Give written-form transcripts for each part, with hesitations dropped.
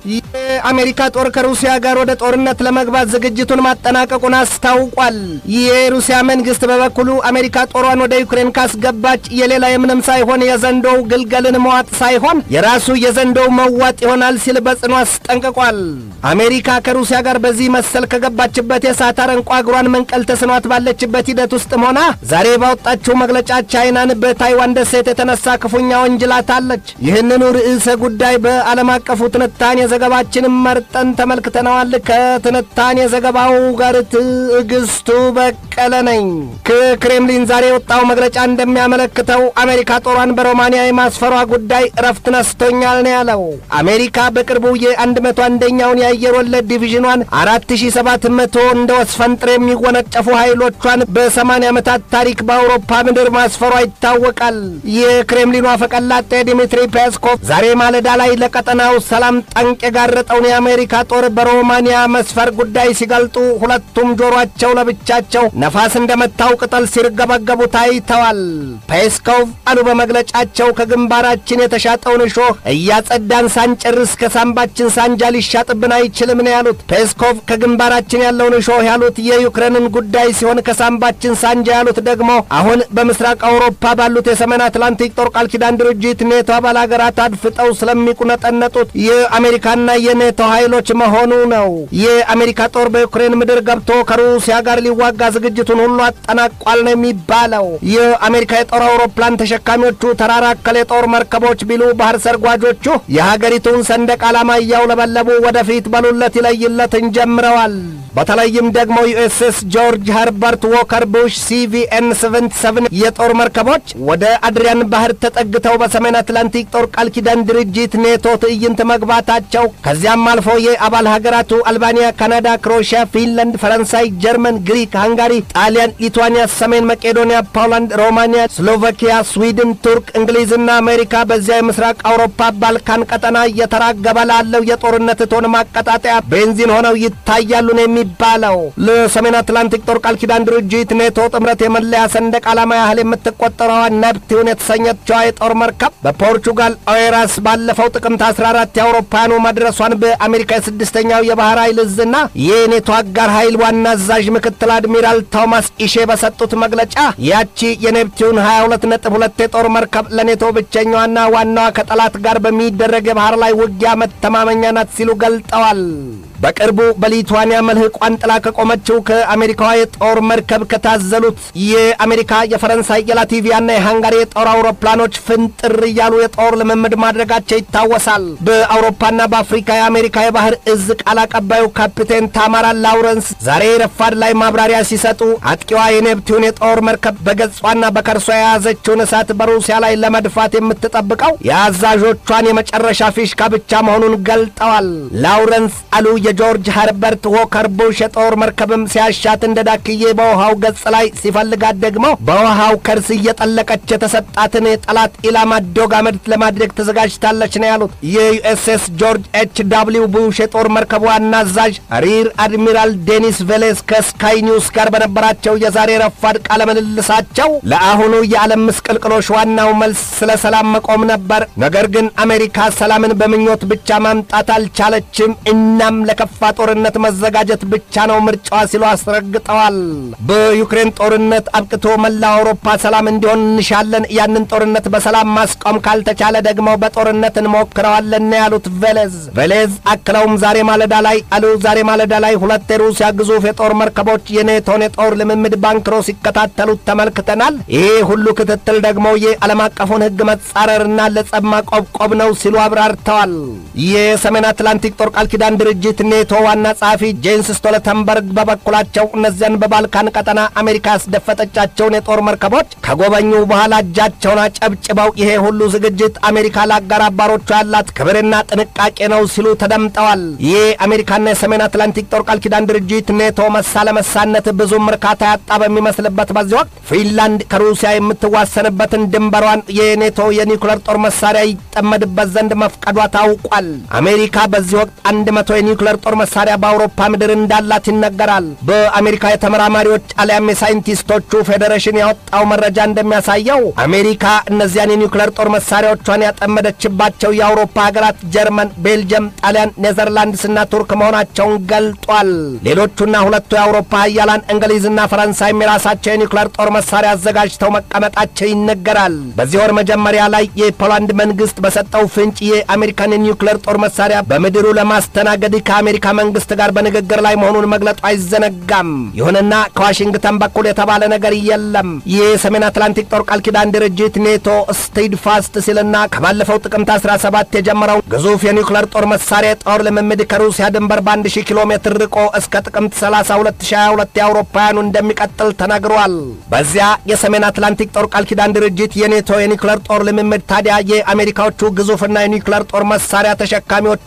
የአሜሪካ ጦር ከሩሲያ ጋር ወደ ጦርነት ለመግባት ዝግጅቱን ማጠናቀቁን አስታውቋል። የሩሲያ መንግስት በበኩሉ አሜሪካ ጦሯን ወደ ዩክሬን ካስገባች የሌላ የምንም ሳይሆን የዘንዶው ግልገልን መዋጥ ሳይሆን የራሱ የዘንዶው መዋጥ ይሆናል ሲል በጽኑ አስጠንቅቋል። አሜሪካ ከሩሲያ ጋር በዚህ መሰል ከገባችበት የሳት አረንቋ እግሯን መንቀል ተስኗት ባለችበት ሂደት ውስጥም ሆና ዛሬ ባወጣችው መግለጫ ቻይናን በታይዋን ደሴት የተነሳ ክፉኛ ወንጅላታለች። ይህንኑ ርዕሰ ጉዳይ በዓለም አቀፉ ትንታኔ ዘገባችንም መርጠን ተመልክተናል። ከትንታኔ ዘገባው ጋር ትግስቱ በቀለ ነኝ። ከክሬምሊን ዛሬ የወጣው መግለጫ እንደሚያመለክተው አሜሪካ ጦሯን በሮማኒያ የማስፈሯ ጉዳይ ረፍት ነስቶኛል ነው ያለው። አሜሪካ በቅርቡ የ101ኛውን የአየር ወለድ ዲቪዥኗን 4700 እንደ ወስፈንጥር የሚወነጨፉ ኃይሎቿን በ80 ዓመታት ታሪክ በአውሮፓ ምድር ማስፈሯ ይታወቃል። የክሬምሊኑ አፈቀላጤ ዲሚትሪ ፔስኮቭ ዛሬ ማለዳ ላይ ለቀጠናው ሰላም ጠንቅ የጋረጠውን የአሜሪካ ጦር በሮማኒያ መስፈር ጉዳይ ሲገልጡ ሁለቱም ጆሮአቸው ለብቻቸው ነፋስ እንደመታው ቅጠል ሲርገበገቡ ታይተዋል። ፔስኮቭ አሉ በመግለጫቸው ከግንባራችን የተሻጠውን እሾህ እያጸዳን ሳንጨርስ ከሳምባችን ሳንጃ ሊሻጥብን አይችልም ነው ያሉት። ፔስኮቭ ከግንባራችን ያለውን እሾህ ያሉት የዩክሬንን ጉዳይ ሲሆን ከሳምባችን ሳንጃ ያሉት ደግሞ አሁን በምስራቅ አውሮፓ ባሉት የሰሜን አትላንቲክ ጦር ቃል ኪዳን ድርጅት ኔቶ አባል ሀገራት አድፍጠው ስለሚቁነጠነጡት የአሜሪካና የኔቶ ኃይሎች መሆኑ ነው። የአሜሪካ ጦር በዩክሬን ምድር ገብቶ ከሩሲያ ጋር ሊዋጋ ዝግጅቱን ሁሉ አጠናቋል ነው የሚባለው። የአሜሪካ የጦር አውሮፕላን ተሸካሚዎቹ ተራራ አከል የጦር መርከቦች ቢሉ ባህር ሰርጓጆቹ የሀገሪቱን ሰንደቅ ዓላማ እያውለበለቡ ወደፊት በሉለት ይለይለትን ጀምረዋል። በተለይም ደግሞ ዩኤስኤስ ጆርጅ ኸርበርት ዎከር ቡሽ ሲቪኤን 77 የጦር መርከቦች ወደ አድሪያን ባህር ተጠግተው በሰሜን አትላንቲክ ጦር ቃል ኪዳን ድርጅት ኔቶ ትዕይንት መግባታቸው ከዚያም አልፎ የአባል ሀገራቱ አልባኒያ፣ ካናዳ፣ ክሮኤሽያ፣ ፊንላንድ፣ ፈረንሳይ፣ ጀርመን፣ ግሪክ፣ ሃንጋሪ፣ ጣሊያን፣ ሊቱዋኒያ፣ ሰሜን መቄዶኒያ፣ ፖላንድ፣ ሮማኒያ፣ ስሎቫኪያ፣ ስዊድን፣ ቱርክ፣ እንግሊዝና አሜሪካ በዚያ የምስራቅ አውሮፓ ባልካን ቀጠና እየተራገበ ላለው የጦርነት እቶን ማቀጣጠያ ቤንዚን ሆነው ይታያሉ ነው የሚባለው። ለሰሜን አትላንቲክ ጦር ቃል ኪዳን ድርጅት ኔቶ ጥምረት የመለያ ሰንደቅ ዓላማ ያህል የምትቆጠረዋ ኔፕቲዩን የተሰኘችው የጦር መርከብ በፖርቹጋል ኦይራስ ባለፈው ጥቅምት 14 የአውሮፓውያኑ መድረሷን በአሜሪካ የስድስተኛው የባህር ኃይል እዝና የኔቶ አጋር ኃይል ዋና አዛዥ ምክትል አድሚራል ቶማስ ኢሼ በሰጡት መግለጫ ያቺ የኔፕቲዩን 22.2 የጦር መርከብ ለኔቶ ብቸኛዋና ዋናዋ ከጠላት ጋር በሚደረግ የባህር ላይ ውጊያ መተማመኛ ናት ሲሉ ገልጠዋል። በቅርቡ በሊቱዋኒያ መልህቋን ጥላ ከቆመችው ከአሜሪካዋ የጦር መርከብ ከታዘሉት የአሜሪካ፣ የፈረንሳይ፣ የላቲቪያና የሃንጋሪ የጦር አውሮፕላኖች ፍንጥር እያሉ የጦር ልምምድ ማድረጋቸው ይታወሳል። በአውሮፓና በአፍሪካ የአሜሪካ የባህር እዝ ቃል አቀባዩ ካፒቴን ታማራ ላውረንስ ዛሬ ረፋድ ላይ ማብራሪያ ሲሰጡ አጥቂዋ የኔፕቲዩን የጦር መርከብ በገጿና በከርሷ የያዘችውን እሳት በሩሲያ ላይ ለመድፋት የምትጠብቀው የአዛዦቿን የመጨረሻ ፊሽካ ብቻ መሆኑን ገልጠዋል። ላውረንስ አሉ የጆርጅ ኸርበርት ዎከር ቡሽ የጦር መርከብም ሲያሻት እንደ ዳክዬ በውሃው ገጽ ላይ ሲፈልጋት ደግሞ በውሃው ከርስ እየጠለቀች የተሰጣትን የጠላት ኢላማ ዶግ አመድ ለማድረግ ተዘጋጅታለች ነው ያሉት። የዩኤስኤስ ጆርጅ ኤች.ደብሊው ቡሽ የጦር መርከብ ዋና አዛዥ ሪር አድሚራል ዴኒስ ቬሌስ ከስካይ ኒውስ ጋር በነበራቸው የዛሬ ረፋድ ቃለ ምልልሳቸው ለአሁኑ የዓለም ምስቅልቅሎሽ ዋናው መልስ ስለ ሰላም መቆም ነበር። ነገር ግን አሜሪካ ሰላምን በምኞት ብቻ ማምጣት አልቻለችም። እናም ለከፋ ጦርነት መዘጋጀት ብቻ ነው ምርጫዋ ሲሉ አስረግጠዋል። በዩክሬን ጦርነት አብቅቶ መላ አውሮፓ ሰላም እንዲሆን እንሻለን። ያንን ጦርነት በሰላም ማስቆም ካልተቻለ ደግሞ በጦርነት እንሞክረዋለን ያሉት ቬሌዝ አክለውም ዛሬ ማለዳ ላይ ሁለት የሩሲያ ግዙፍ የጦር መርከቦች የኔቶን የጦር ልምምድ ባንክሮ ሲከታተሉት ተመልክተናል። ይሄ ሁሉ ክትትል ደግሞ የዓለም አቀፉን ሕግ መጻረርና ለጸብ ማቆብቆብ ነው ሲሉ አብራርተዋል። የሰሜን አትላንቲክ ጦር ቃል ኪዳን ድርጅት ኔቶ ዋና ጸሐፊ ጄንስ ስቶልተንበርግ በበኩላቸው እነዚያን በባልካን ቀጠና አሜሪካ ያስደፈጠቻቸውን የጦር መርከቦች ከጎበኙ በኋላ እጃቸውን አጨብጭበው ይሄ ሁሉ ዝግጅት አሜሪካ ለአጋር አባሮቿ ያላት ክብርና ጥንቃቄ ነው ሲሉ ተደምጠዋል። ይህ አሜሪካና የሰሜን አትላንቲክ ጦር ቃል ኪዳን ድርጅት ኔቶ መሳ ለመሳነት ብዙም እርካታ ያጣ በሚመስልበት በዚህ ወቅት ፊንላንድ ከሩሲያ የምትዋሰንበትን ድንበሯን የኔቶ የኒውክሌር ጦር መሳሪያ ይጠመድበት ዘንድ መፍቀዷ ታውቋል። አሜሪካ በዚህ ወቅት 100 የኒውክሌር የኒውክሌር ጦር መሳሪያ በአውሮፓ ምድር እንዳላት ይነገራል። በአሜሪካ የተመራማሪዎች አሊያም የሳይንቲስቶቹ ፌዴሬሽን ያወጣው መረጃ እንደሚያሳየው አሜሪካ እነዚያን የኒውክሌር ጦር መሳሪያዎቿን ያጠመደችባቸው የአውሮፓ ሀገራት ጀርመን፣ ቤልጅየም፣ ጣሊያን፣ ኔዘርላንድስና ቱርክ መሆናቸውን ገልጧል። ሌሎቹና ሁለቱ የአውሮፓ ሀያላን እንግሊዝና ፈረንሳይ የራሳቸው የኒውክሌር ጦር መሳሪያ አዘጋጅተው መቀመጣቸው ይነገራል። በዚህ ወር መጀመሪያ ላይ የፖላንድ መንግስት በሰጠው ፍንጭ የአሜሪካን የኒውክሌር ጦር መሳሪያ በምድሩ ለማስተናገድ ከአሜሪካ መንግስት ጋር በንግግር ላይ መሆኑን መግለጡ አይዘነጋም። ይሁንና ከዋሽንግተን በኩል የተባለ ነገር የለም። የሰሜን አትላንቲክ ጦር ቃል ኪዳን ድርጅት ኔቶ ስቴድ ፋስት ሲልና ከባለፈው ጥቅምት 17 የጀመረው ግዙፍ የኒውክሌር ጦር መሳሪያ ጦር ልምምድ ከሩሲያ ድንበር በ1000 ኪሎ ሜትር ርቆ እስከ ጥቅምት 30 2022 የአውሮፓውያኑ እንደሚቀጥል ተነግሯል። በዚያ የሰሜን አትላንቲክ ጦር ቃል ኪዳን ድርጅት የኔቶ የኒውክሌር ጦር ልምምድ ታዲያ የአሜሪካዎቹ ግዙፍና የኒውክሌር ጦር መሳሪያ ተሸካሚዎቹ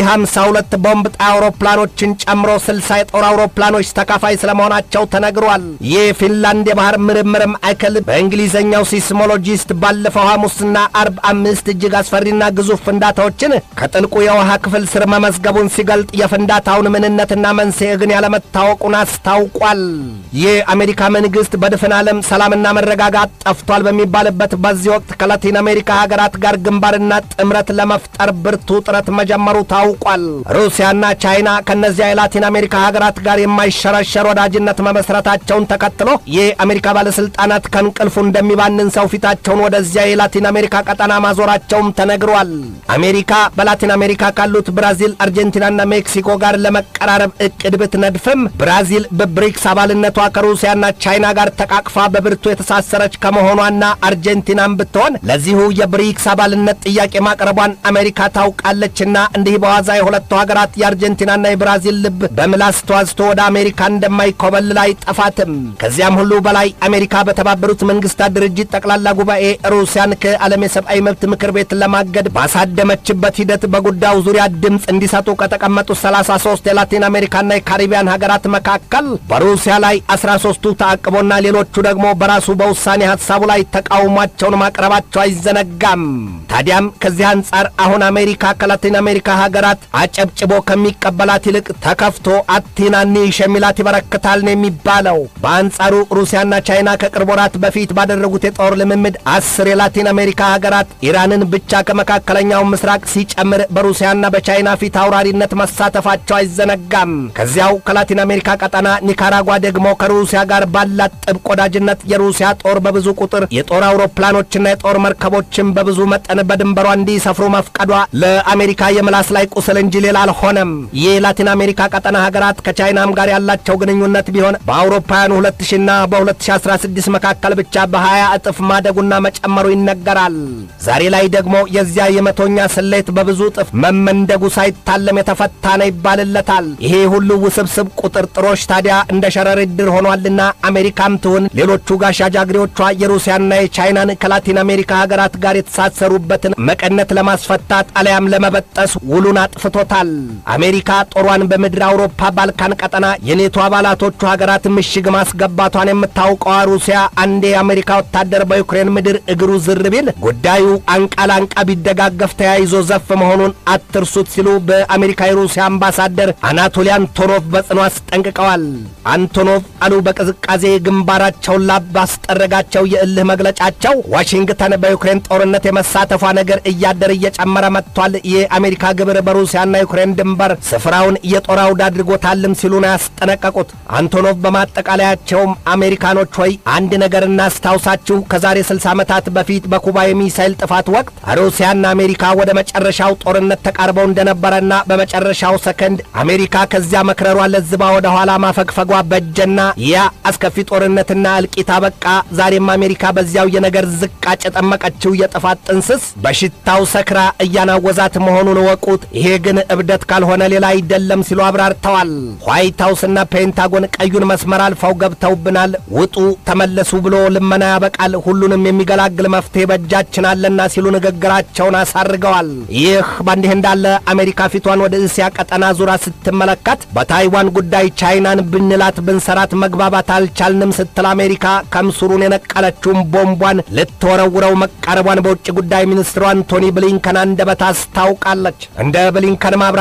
ቢ52 ቦምብ ጣይ አውሮፕላኖችን ጨምሮ 60 የጦር አውሮፕላኖች ተካፋይ ስለመሆናቸው ተነግሯል። የፊንላንድ የባህር ምርምር ማዕከል በእንግሊዘኛው ሲስሞሎጂስት ባለፈው ሐሙስና አርብ 5 እጅግ አስፈሪና ግዙፍ ፍንዳታዎችን ከጥልቁ የውሃ ክፍል ስር መመዝገቡን ሲገልጥ የፍንዳታውን ምንነትና መንስኤ ግን ያለመታወቁን አስታውቋል። የአሜሪካ መንግስት በድፍን ዓለም ሰላምና መረጋጋት ጠፍቷል በሚባልበት በዚህ ወቅት ከላቲን አሜሪካ ሀገራት ጋር ግንባርና ጥምረት ለመፍጠር ብርቱ ጥረት መጀመሩ ታውቋል። ሩሲያና ቻይና ከነዚያ የላቲን አሜሪካ ሀገራት ጋር የማይሸረሸር ወዳጅነት መመስረታቸውን ተከትሎ የአሜሪካ ባለስልጣናት ከንቅልፉ እንደሚባንን ሰው ፊታቸውን ወደዚያ የላቲን አሜሪካ ቀጠና ማዞራቸውም ተነግሯል። አሜሪካ በላቲን አሜሪካ ካሉት ብራዚል፣ አርጀንቲናና ሜክሲኮ ጋር ለመቀራረብ እቅድ ብትነድፍም ብራዚል በብሪክስ አባልነቷ ከሩሲያና ቻይና ጋር ተቃቅፋ በብርቱ የተሳሰረች ከመሆኗና አርጀንቲናም ብትሆን ለዚሁ የብሪክስ አባልነት ጥያቄ ማቅረቧን አሜሪካ ታውቃለችና እንዲህ በዋዛ የሁለቱ ሀገራት የአርጀንቲናና የብራዚል ልብ በምላስ ተዋዝቶ ወደ አሜሪካ እንደማይኮበልል አይጠፋትም። ከዚያም ሁሉ በላይ አሜሪካ በተባበሩት መንግስታት ድርጅት ጠቅላላ ጉባኤ ሩሲያን ከዓለም የሰብአዊ መብት ምክር ቤት ለማገድ ባሳደመችበት ሂደት በጉዳዩ ዙሪያ ድምፅ እንዲሰጡ ከተቀመጡት 33 የላቲን አሜሪካና የካሪቢያን ሀገራት መካከል በሩሲያ ላይ 13ቱ ተአቅቦና ሌሎቹ ደግሞ በራሱ በውሳኔ ሐሳቡ ላይ ተቃውሟቸውን ማቅረባቸው አይዘነጋም። ታዲያም ከዚህ አንጻር አሁን አሜሪካ ከላቲን አሜሪካ ሀገራት አጨብጭቦ ከሚቀበላት ይልቅ ተከፍቶ አቲናኒ ሸሚላት ይበረክታል ነው የሚባለው። በአንጻሩ ሩሲያና ቻይና ከቅርብ ወራት በፊት ባደረጉት የጦር ልምምድ 10 የላቲን አሜሪካ ሀገራት ኢራንን ብቻ ከመካከለኛው ምስራቅ ሲጨምር በሩሲያና በቻይና ፊት አውራሪነት መሳተፋቸው አይዘነጋም። ከዚያው ከላቲን አሜሪካ ቀጠና ኒካራጓ ደግሞ ከሩሲያ ጋር ባላት ጥብቅ ወዳጅነት የሩሲያ ጦር በብዙ ቁጥር የጦር አውሮፕላኖችና የጦር መርከቦችን በብዙ መጠን በድንበሯ እንዲሰፍሩ መፍቀዷ ለአሜሪካ የምላስ ላይ ቁስል እንጂ ሌላ አልሆነም። የላቲን አሜሪካ ቀጠና ሀገራት ከቻይናም ጋር ያላቸው ግንኙነት ቢሆን በአውሮፓውያኑ 2000ና በ2016 መካከል ብቻ በ20 እጥፍ ማደጉና መጨመሩ ይነገራል። ዛሬ ላይ ደግሞ የዚያ የመቶኛ ስሌት በብዙ እጥፍ መመንደጉ ሳይታለም የተፈታ ነው ይባልለታል። ይሄ ሁሉ ውስብስብ ቁጥርጥሮች ታዲያ እንደ ሸረሪት ድር ሆኗልና አሜሪካም ትሁን ሌሎቹ ጋሻ ጃግሬዎቿ የሩሲያና የቻይናን ከላቲን አሜሪካ ሀገራት ጋር የተሳሰሩበትን መቀነት ለማስፈታት አለያም ለመበጠስ ውሉን አጥፍቶታል። አሜሪካ ጦሯን በምድር አውሮፓ ባልካን ቀጠና የኔቶ አባላቶቹ ሀገራት ምሽግ ማስገባቷን የምታውቀው ሩሲያ አንዴ የአሜሪካ ወታደር በዩክሬን ምድር እግሩ ዝር ቢል ጉዳዩ አንቃላንቃ ቢደጋገፍ ተያይዞ ዘፍ መሆኑን አትርሱት ሲሉ በአሜሪካ የሩሲያ አምባሳደር አናቶሊ አንቶኖቭ በጽኑ አስጠንቅቀዋል። አንቶኖቭ አሉ በቅዝቃዜ ግንባራቸውን ላብ ባስጠረጋቸው የእልህ መግለጫቸው ዋሽንግተን በዩክሬን ጦርነት የመሳተፏ ነገር እያደር እየጨመረ መጥቷል። የአሜሪካ ግብር በሩሲያና ዩክሬን ድንበር ስፍራውን የጦር አውድ አድርጎታልም ሲሉ ነው ያስጠነቀቁት። አንቶኖቭ በማጠቃለያቸውም አሜሪካኖች ሆይ አንድ ነገር እናስታውሳችሁ፣ ከዛሬ 60 ዓመታት በፊት በኩባ የሚሳይል ጥፋት ወቅት ሩሲያና አሜሪካ ወደ መጨረሻው ጦርነት ተቃርበው እንደነበረና በመጨረሻው ሰከንድ አሜሪካ ከዚያ መክረሯ ለዝባ ወደ ኋላ ማፈግፈጓ በጀና ያ አስከፊ ጦርነትና እልቂት አበቃ። ዛሬም አሜሪካ በዚያው የነገር ዝቃጭ ጠመቀችው የጥፋት ጥንስስ በሽታው ሰክራ እያናወዛት መሆኑን ወቁት። ይሄ ግን እብደት ካልሆነ ሌላ አይደለም ሲሉ አብራርተዋል። ዋይት ሃውስና ፔንታጎን ቀዩን መስመር አልፈው ገብተውብናል፣ ውጡ ተመለሱ ብሎ ልመና ያበቃል፣ ሁሉንም የሚገላግል መፍትሄ በእጃችን አለና ሲሉ ንግግራቸውን አሳርገዋል። ይህ በእንዲህ እንዳለ አሜሪካ ፊቷን ወደ እስያ ቀጠና ዙራ ስትመለከት በታይዋን ጉዳይ ቻይናን ብንላት ብንሰራት መግባባት አልቻልንም ስትል አሜሪካ ከምሱሩን የነቀለችውን ቦምቧን ልትወረውረው መቃረቧን በውጭ ጉዳይ ሚኒስትሩ አንቶኒ ብሊንከን አንደበት አስታውቃለች። እንደ ብሊንከን ማብራሪያ ታዲያ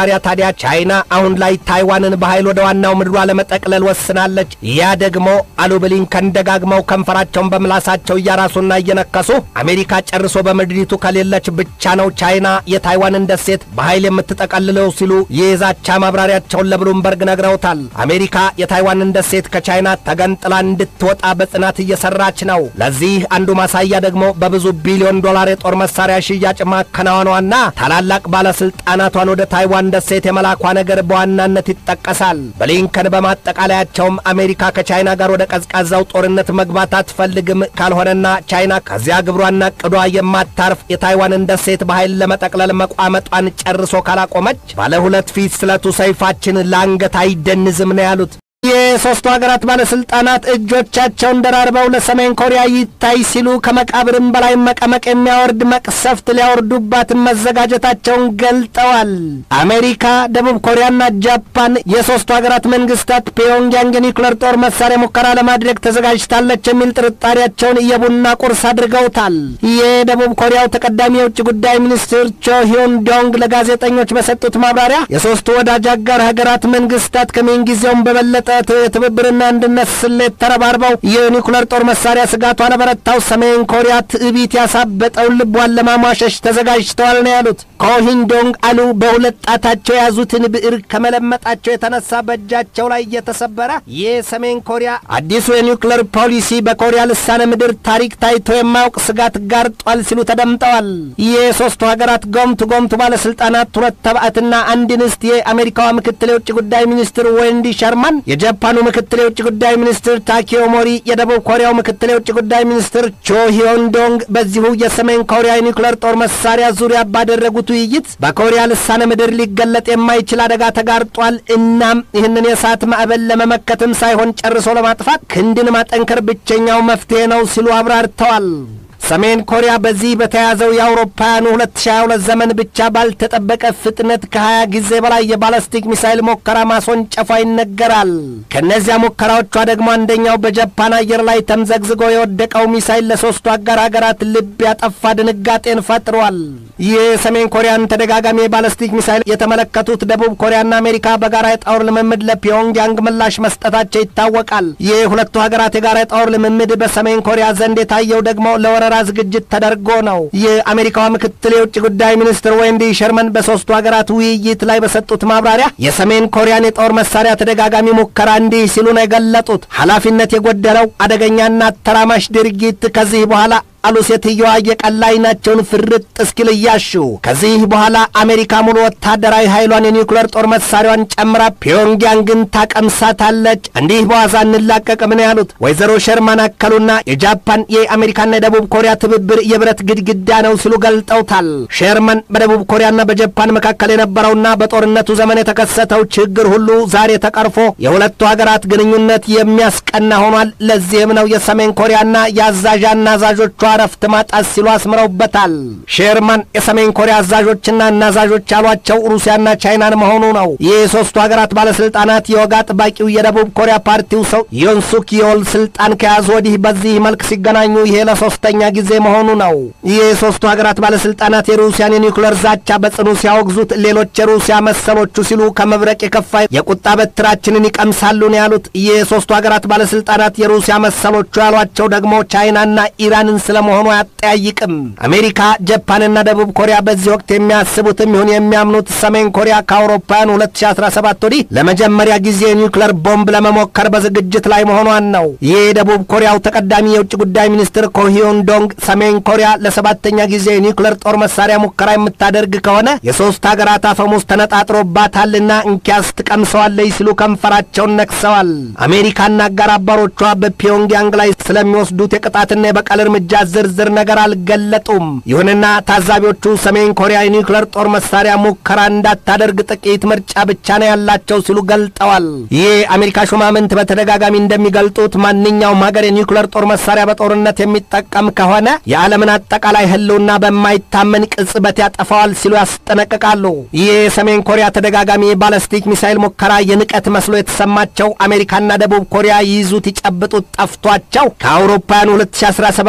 ቻይና አሁን ላይ ታይዋንን በኃይል ወደ ዋናው ምድሯ ለመጠቅለል ወስናለች። ያ ደግሞ አሉ ብሊንከን ደጋግመው ከንፈራቸውን በምላሳቸው እያራሱና እየነከሱ አሜሪካ ጨርሶ በምድሪቱ ከሌለች ብቻ ነው ቻይና የታይዋንን ደሴት በኃይል የምትጠቀልለው ሲሉ የዛቻ ማብራሪያቸውን ለብሉምበርግ ነግረውታል። አሜሪካ የታይዋንን ደሴት ከቻይና ተገንጥላ እንድትወጣ በጽናት እየሰራች ነው። ለዚህ አንዱ ማሳያ ደግሞ በብዙ ቢሊዮን ዶላር የጦር መሳሪያ ሽያጭ ማከናወኗና ታላላቅ ባለስልጣናቷን ወደ ታይዋን ደሴት የመላኳ ነገር በዋናነት ይጠቀሳል። ብሊንከን በማጠቃለያቸውም አሜሪካ ከቻይና ጋር ወደ ቀዝቃዛው ጦርነት መግባት አትፈልግም፣ ካልሆነና ቻይና ከዚያ ግብሯና ቅዷ የማታርፍ የታይዋንን ደሴት በኃይል ለመጠቅለል መቋመጧን ጨርሶ ካላቆመች ባለ ሁለት ፊት ስለቱ ሰይፋችን ለአንገት አይደንዝም ነው ያሉት። የሶስቱ ሀገራት ባለስልጣናት እጆቻቸውን ደራርበው ለሰሜን ኮሪያ ይታይ ሲሉ ከመቃብርም በላይ መቀመቅ የሚያወርድ መቅሰፍት ሊያወርዱባት መዘጋጀታቸውን ገልጠዋል። አሜሪካ፣ ደቡብ ኮሪያና ጃፓን የሶስቱ ሀገራት መንግስታት ፒዮንግያንግ ኒውክሌር ጦር መሳሪያ ሙከራ ለማድረግ ተዘጋጅታለች የሚል ጥርጣሬያቸውን የቡና ቁርስ አድርገውታል። የደቡብ ኮሪያው ተቀዳሚ የውጭ ጉዳይ ሚኒስትር ቾ ሂዮን ዶንግ ለጋዜጠኞች በሰጡት ማብራሪያ የሶስቱ ወዳጅ አጋር ሀገራት መንግስታት ከምንጊዜውም በበለጠ ትብብርና አንድነት ስሌት ተረባርበው የኒውክሌር ጦር መሳሪያ ስጋቷን በረታው ሰሜን ኮሪያ ትዕቢት ያሳበጠውን ልቧን ለማሟሸሽ ተዘጋጅተዋል ነው ያሉት። ኮሂንዶንግ አሉ በሁለት ጣታቸው ያዙትን ብዕር ከመለመጣቸው የተነሳ በእጃቸው ላይ የተሰበረ የሰሜን ኮሪያ አዲሱ የኒውክሌር ፖሊሲ በኮሪያ ልሳነ ምድር ታሪክ ታይቶ የማያውቅ ስጋት ጋርጧል ሲሉ ተደምጠዋል። የሶስቱ ሀገራት ጎምቱ ባለስልጣናት ሁለት ተባዕትና አንድ ንስት የአሜሪካዋ ምክትል የውጭ ጉዳይ ሚኒስትር ዌንዲ ሸርማን የጃፓኑ ምክትል የውጭ ጉዳይ ሚኒስትር ታኪዮ ሞሪ የደቡብ ኮሪያው ምክትል የውጭ ጉዳይ ሚኒስትር ቾ ሂዮን ዶንግ በዚሁ የሰሜን ኮሪያ ኒውክሌር ጦር መሳሪያ ዙሪያ ባደረጉት ውይይት በኮሪያ ልሳነ ምድር ሊገለጥ የማይችል አደጋ ተጋርጧል። እናም ይህንን የእሳት ማዕበል ለመመከትም ሳይሆን ጨርሶ ለማጥፋት ክንድን ማጠንከር ብቸኛው መፍትሄ ነው ሲሉ አብራርተዋል። ሰሜን ኮሪያ በዚህ በተያዘው የአውሮፓውያኑ 2022 ዘመን ብቻ ባልተጠበቀ ፍጥነት ከ20 ጊዜ በላይ የባላስቲክ ሚሳይል ሙከራ ማስወንጨፏ ይነገራል። ከነዚያ ሙከራዎቿ ደግሞ አንደኛው በጃፓን አየር ላይ ተምዘግዝጎ የወደቀው ሚሳይል ለሶስቱ አጋር ሀገራት ልብ ያጠፋ ድንጋጤን ፈጥሯል። የሰሜን ኮሪያን ተደጋጋሚ የባላስቲክ ሚሳይል የተመለከቱት ደቡብ ኮሪያና አሜሪካ በጋራ የጦር ልምምድ ለፒዮንግያንግ ምላሽ መስጠታቸው ይታወቃል። የሁለቱ ሀገራት የጋራ የጦር ልምምድ በሰሜን ኮሪያ ዘንድ የታየው ደግሞ ለወረራ ዝግጅት ተደርጎ ነው። የአሜሪካዋ ምክትል የውጭ ጉዳይ ሚኒስትር ዌንዲ ሸርማን በሶስቱ ሀገራት ውይይት ላይ በሰጡት ማብራሪያ የሰሜን ኮሪያን የጦር መሳሪያ ተደጋጋሚ ሙከራ እንዲህ ሲሉ ነው የገለጡት። ኃላፊነት የጎደለው አደገኛና ተራማሽ ድርጊት ከዚህ በኋላ አሉ ሴትዮዋ የቀላይናቸውን ፍርጥ እስኪል እያሹ ከዚህ በኋላ አሜሪካ ሙሉ ወታደራዊ ኃይሏን የኒውክሌር ጦር መሳሪያዋን ጨምራ ፒዮንግያንግን ታቀምሳታለች። እንዲህ በዋዛ እንላቀቅም ነው ያሉት ወይዘሮ ሸርማን አከሉና የጃፓን የአሜሪካና የደቡብ ኮሪያ ትብብር የብረት ግድግዳ ነው ሲሉ ገልጠውታል። ሸርማን በደቡብ ኮሪያና በጃፓን መካከል የነበረውና በጦርነቱ ዘመን የተከሰተው ችግር ሁሉ ዛሬ ተቀርፎ የሁለቱ ሀገራት ግንኙነት የሚያስቀና ሆኗል። ለዚህም ነው የሰሜን ኮሪያና የአዛዣና አዛዦቿ ረፍት ማጣት ሲሉ አስምረውበታል። ሸርማን የሰሜን ኮሪያ አዛዦችና ናዛዦች ያሏቸው ሩሲያና ቻይናን መሆኑ ነው። የሶስቱ ሀገራት ባለስልጣናት የወግ አጥባቂው የደቡብ ኮሪያ ፓርቲው ሰው ዮንሱክ ዮል ስልጣን ከያዙ ወዲህ በዚህ መልክ ሲገናኙ ይሄ ለሶስተኛ ጊዜ መሆኑ ነው። የሶስቱ ሀገራት ባለስልጣናት የሩሲያን የኒውክሌር ዛቻ በጽኑ ሲያወግዙት፣ ሌሎች የሩሲያ መሰሎቹ ሲሉ ከመብረቅ የከፋ የቁጣ በትራችንን ይቀምሳሉ ነው ያሉት። የሶስቱ ሀገራት ባለስልጣናት የሩሲያ መሰሎቹ ያሏቸው ደግሞ ቻይናና ኢራንን ስለመሆኑ አያጠያይቅም። አሜሪካ፣ ጃፓንና ደቡብ ኮሪያ በዚህ ወቅት የሚያስቡትም ይሁን የሚያምኑት ሰሜን ኮሪያ ከአውሮፓውያን 2017 ወዲህ ለመጀመሪያ ጊዜ ኒውክሌር ቦምብ ለመሞከር በዝግጅት ላይ መሆኗን ነው። የደቡብ ኮሪያው ተቀዳሚ የውጭ ጉዳይ ሚኒስትር ኮሂዮን ዶንግ ሰሜን ኮሪያ ለሰባተኛ ጊዜ ኒውክሌር ጦር መሳሪያ ሙከራ የምታደርግ ከሆነ የሶስት ሀገራት አፈሙዝ ተነጣጥሮባታልና እንኪያስ ትቀምሰዋለች ሲሉ ከንፈራቸውን ነክሰዋል። አሜሪካና አጋር አባሮቿ በፒዮንግያንግ ላይ ስለሚወስዱት የቅጣትና የበቀል እርምጃ ዝርዝር ነገር አልገለጡም። ይሁንና ታዛቢዎቹ ሰሜን ኮሪያ የኒውክሌር ጦር መሳሪያ ሙከራ እንዳታደርግ ጥቂት ምርጫ ብቻ ነው ያላቸው ሲሉ ገልጠዋል። የአሜሪካ ሹማምንት በተደጋጋሚ እንደሚገልጡት ማንኛውም ሀገር የኒውክሌር ጦር መሳሪያ በጦርነት የሚጠቀም ከሆነ የዓለምን አጠቃላይ ህልውና በማይታመን ቅጽበት ያጠፋዋል ሲሉ ያስጠነቅቃሉ። የሰሜን ኮሪያ ተደጋጋሚ ባላስቲክ ሚሳይል ሙከራ የንቀት መስሎ የተሰማቸው አሜሪካና ደቡብ ኮሪያ ይይዙት ይጨብጡት ጠፍቷቸው ከአውሮፓውያን 2017 ወዲህ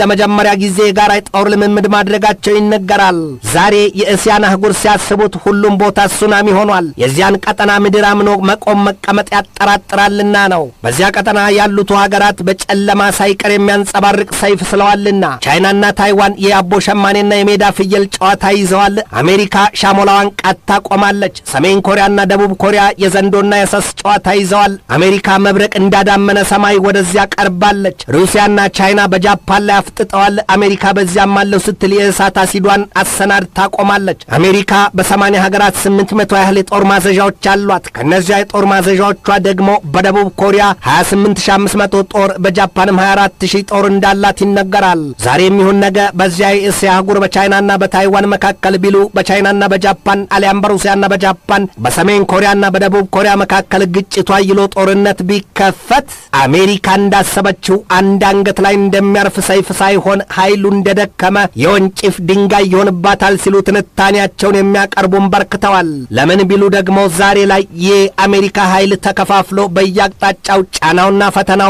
ለመጀመሪያ ጊዜ ጋር ጦር ልምምድ ማድረጋቸው ይነገራል። ዛሬ የእስያን አህጉር ሲያስቡት ሁሉም ቦታ ሱናሚ ሆኗል። የዚያን ቀጠና ምድር አምኖ መቆም መቀመጥ ያጠራጥራልና ነው። በዚያ ቀጠና ያሉት ሀገራት በጨለማ ሳይቀር የሚያንጸባርቅ ሰይፍ ስለዋልና ቻይናና ታይዋን የአቦ ሸማኔና የሜዳ ፍየል ጨዋታ ይዘዋል። አሜሪካ ሻሞላዋን ቃታ ቆማለች። ሰሜን ኮሪያና ደቡብ ኮሪያ የዘንዶና የሰስ ጨዋታ ይዘዋል። አሜሪካ መብረቅ እንዳዳመነ ሰማይ ወደዚያ ቀርባለች። ሩሲያና ቻይና በጃፓን ላይ አፍጥጠዋል። አሜሪካ በዚያም አለው ስትል የእሳት አሲዷን አሰናድታ ቆማለች። አሜሪካ በ80 ሀገራት 800 ያህል የጦር ማዘዣዎች አሏት። ከነዚያ የጦር ማዘዣዎቿ ደግሞ በደቡብ ኮሪያ 28500 ጦር፣ በጃፓንም 24000 ጦር እንዳላት ይነገራል። ዛሬም ይሁን ነገ በዚያ የእስያ አህጉር በቻይናና በታይዋን መካከል ቢሉ በቻይናና በጃፓን አሊያም በሩሲያና በጃፓን በሰሜን ኮሪያና በደቡብ ኮሪያ መካከል ግጭቷ ይሎ ጦርነት ቢከፈት አሜሪካ እንዳሰበችው አንድ አንገት ላይ እንደሚያርፍ ሰይፍ ሳይሆን ኃይሉ እንደደከመ የወንጭፍ ድንጋይ ይሆንባታል ሲሉ ትንታኔያቸውን የሚያቀርቡን በርክተዋል። ለምን ቢሉ ደግሞ ዛሬ ላይ የአሜሪካ ኃይል ተከፋፍሎ በየአቅጣጫው ጫናውና ፈተናው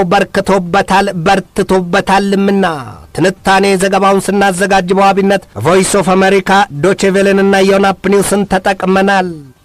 በርትቶበታልምና። ትንታኔ ዘገባውን ስናዘጋጅ በዋቢነት ቮይስ ኦፍ አሜሪካ፣ ዶቼ ቬለን እና ዮናፕ ኒውስን ተጠቅመናል።